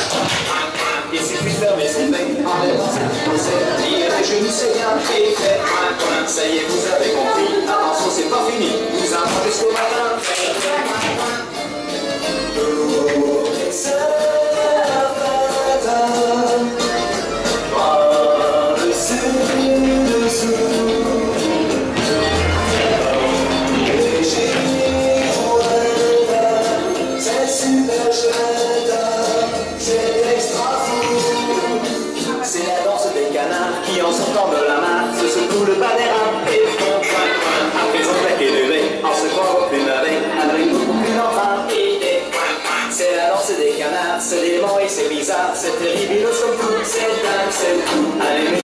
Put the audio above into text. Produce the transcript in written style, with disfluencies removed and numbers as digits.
Il suffit de fermer ses becs, enlève ses lire les genoux, c'est bien, et faites un coin. Ça y est, vous avez compris, attention, c'est pas fini, vous allons jusqu'au matin.